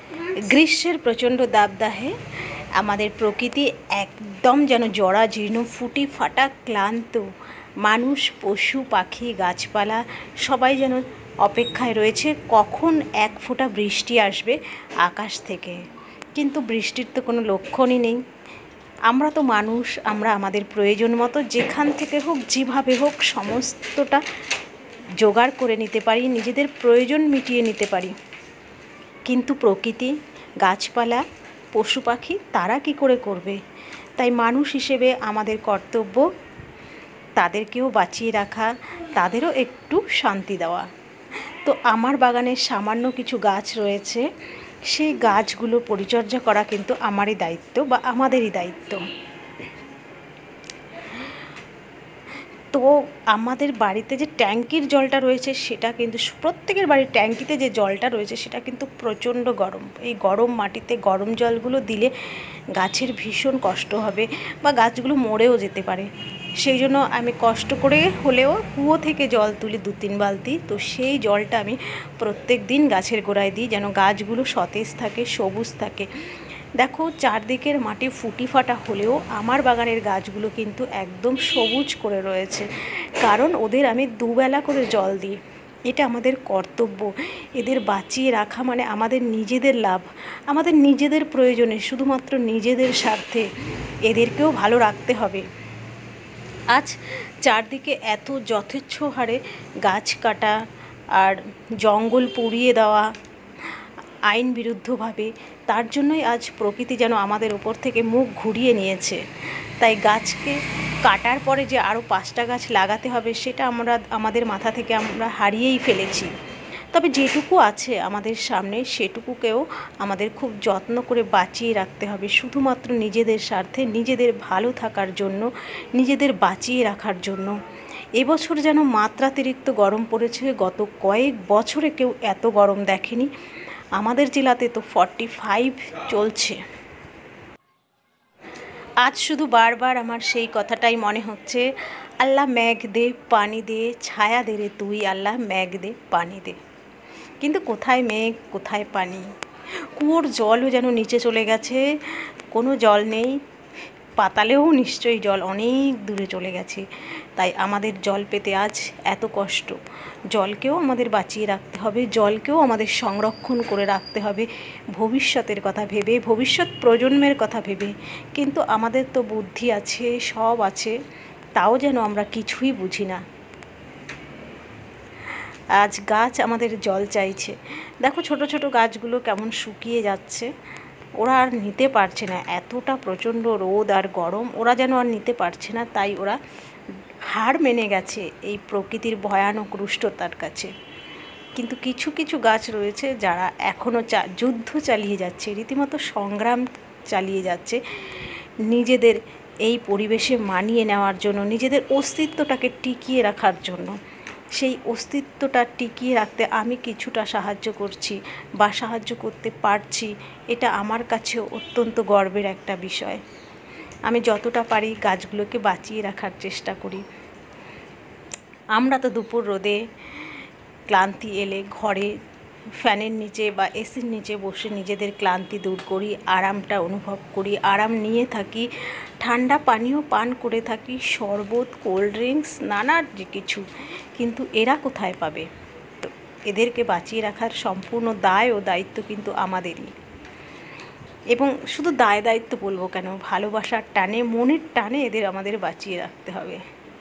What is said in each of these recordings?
গ্রীষ্মের প্রচণ্ড দাবদাহে আমাদের প্রকৃতি একদম যেন জরাজীর্ণ, ফুটি ফাটা, ক্লান্ত। মানুষ, পশু পাখি, গাছপালা সবাই যেন অপেক্ষায় রয়েছে কখন এক ফোঁটা বৃষ্টি আসবে আকাশ থেকে। কিন্তু বৃষ্টির তো কোনো লক্ষণই নেই। আমরা তো মানুষ, আমরা আমাদের প্রয়োজন মতো যেখান থেকে হোক, যেভাবে হোক সমস্তটা জোগাড় করে নিতে পারি, নিজেদের প্রয়োজন মিটিয়ে নিতে পারি। কিন্তু প্রকৃতি, গাছপালা, পশু পাখি তারা কি করে করবে? তাই মানুষ হিসেবে আমাদের কর্তব্য তাদেরকেও বাঁচিয়ে রাখা, তাদেরও একটু শান্তি দেওয়া। তো আমার বাগানে সামান্য কিছু গাছ রয়েছে, সেই গাছগুলো পরিচর্যা করা কিন্তু আমারই দায়িত্ব বা আমাদেরই দায়িত্ব। তো আমাদের বাড়িতে যে ট্যাঙ্কির জলটা রয়েছে সেটা কিন্তু প্রত্যেকের বাড়ির ট্যাঙ্কিতে যে জলটা রয়েছে সেটা কিন্তু প্রচণ্ড গরম। এই গরম মাটিতে গরম জলগুলো দিলে গাছের ভীষণ কষ্ট হবে বা গাছগুলো মরেও যেতে পারে। সেই জন্য আমি কষ্ট করে হলেও কুয়ো থেকে জল তুলি 2-3 বালতি। তো সেই জলটা আমি প্রত্যেক দিন গাছের গোড়ায় দিই, যেন গাছগুলো সতেজ থাকে, সবুজ থাকে। দেখো, চারদিকের মাটি ফুটি ফাটা হলেও আমার বাগানের গাছগুলো কিন্তু একদম সবুজ করে রয়েছে, কারণ ওদের আমি দুবেলা করে জল দিই। এটা আমাদের কর্তব্য। এদের বাঁচিয়ে রাখা মানে আমাদের নিজেদের লাভ, আমাদের নিজেদের প্রয়োজনে, শুধুমাত্র নিজেদের স্বার্থে এদেরকেও ভালো রাখতে হবে। আজ চারদিকে এত যথেচ্ছ হারে গাছ কাটা আর জঙ্গল পুড়িয়ে দেওয়া আইন বিরুদ্ধভাবে, তার জন্যই আজ প্রকৃতি যেন আমাদের ওপর থেকে মুখ ঘুরিয়ে নিয়েছে। তাই গাছকে কাটার পরে যে আরও 5টা গাছ লাগাতে হবে সেটা আমাদের মাথা থেকে আমরা হারিয়েই ফেলেছি। তবে যেটুকু আছে আমাদের সামনে সেটুকুকেও আমাদের খুব যত্ন করে বাঁচিয়ে রাখতে হবে, শুধুমাত্র নিজেদের স্বার্থে, নিজেদের ভালো থাকার জন্য, নিজেদের বাঁচিয়ে রাখার জন্য। এবছর যেন মাত্রাতিরিক্ত গরম পড়েছে, গত কয়েক বছরে কেউ এত গরম দেখেনি। আমাদের জেলাতে তো 45 চলছে। আজ শুধু বারবার আমার সেই কথাটাই মনে হচ্ছে, আল্লাহ মেঘ দে, পানি দে, ছায়া দে রে তুই, আল্লাহ মেঘ দে, পানি দে। কিন্তু কোথায় মেঘ, কোথায় পানি? কুয়োর জলও যেন নিচে চলে গেছে, কোনো জল নেই। পাতালেও নিশ্চয়ই জল অনেক দূরে চলে গেছে। তাই আমাদের জল পেতে আজ এত কষ্ট। জলকেও আমাদের বাঁচিয়ে রাখতে হবে, জলকেও আমাদের সংরক্ষণ করে রাখতে হবে ভবিষ্যতের কথা ভেবে, ভবিষ্যৎ প্রজন্মের কথা ভেবে। কিন্তু আমাদের তো বুদ্ধি আছে, সব আছে, তাও যেন আমরা কিছুই বুঝি না। আজ গাছ আমাদের জল চাইছে। দেখো, ছোট ছোট গাছগুলো কেমন শুকিয়ে যাচ্ছে। ওরা আর নিতে পারছে না, এতটা প্রচণ্ড রোদ আর গরম, ওরা যেন আর নিতে পারছে না। তাই ওরা হার মেনে গেছে এই প্রকৃতির ভয়ানক রুষ্টতার কাছে। কিন্তু কিছু কিছু গাছ রয়েছে যারা এখনও যুদ্ধ চালিয়ে যাচ্ছে, রীতিমতো সংগ্রাম চালিয়ে যাচ্ছে নিজেদের এই পরিবেশে মানিয়ে নেওয়ার জন্য, নিজেদের অস্তিত্বটাকে টিকিয়ে রাখার জন্য। সেই অস্তিত্বটা টিকিয়ে রাখতে আমি কিছুটা সাহায্য করছি বা সাহায্য করতে পারছি, এটা আমার কাছেও অত্যন্ত গর্বের একটা বিষয়। আমি যতটা পারি গাছগুলোকে বাঁচিয়ে রাখার চেষ্টা করি। আমরা তো দুপুর রোদে ক্লান্তি এলে ঘরে ফ্যানের নিচে বা এসির নিচে বসে নিজেদের ক্লান্তি দূর করি, আরামটা অনুভব করি, আরাম নিয়ে থাকি, ঠান্ডা পানীয় পান করে থাকি, শরবত, কোল্ড ড্রিঙ্কস, নানা কিছু। কিন্তু এরা কোথায় পাবে? তো এদেরকে বাঁচিয়ে রাখার সম্পূর্ণ দায় ও দায়িত্ব কিন্তু আমাদেরই। এবং শুধু দায় দায়িত্ব বলবো কেন, ভালোবাসার টানে, মনের টানে এদের আমাদের বাঁচিয়ে রাখতে হবে।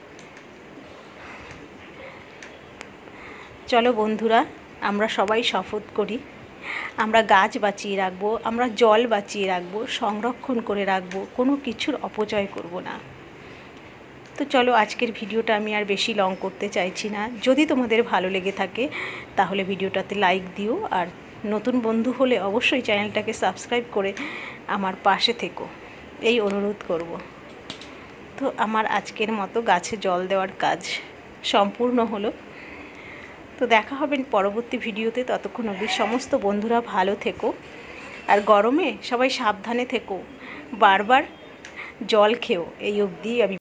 চলো বন্ধুরা, আমরা সবাই শপথ করি, আমরা গাছ বাঁচিয়ে রাখবো, আমরা জল বাঁচিয়ে রাখবো, সংরক্ষণ করে রাখবো, কোনো কিছুর অপচয় করব না। তো চলো, আজকের ভিডিওটা আমি আর বেশি লং করতে চাইছি না। যদি তোমাদের ভালো লেগে থাকে তাহলে ভিডিওটাতে লাইক দিও, আর নতুন বন্ধু হলে অবশ্যই চ্যানেলটাকে সাবস্ক্রাইব করে আমার পাশে থেকো, এই অনুরোধ করব। তো আমার আজকের মতো গাছে জল দেওয়ার কাজ সম্পূর্ণ হলো। তো দেখা হবে পরবর্তী ভিডিওতে। ততক্ষণ অবধি সমস্ত বন্ধুরা ভালো থেকো, আর গরমে সবাই সাবধানে থেকো, বারবার জল খেও। এই অবধি আমি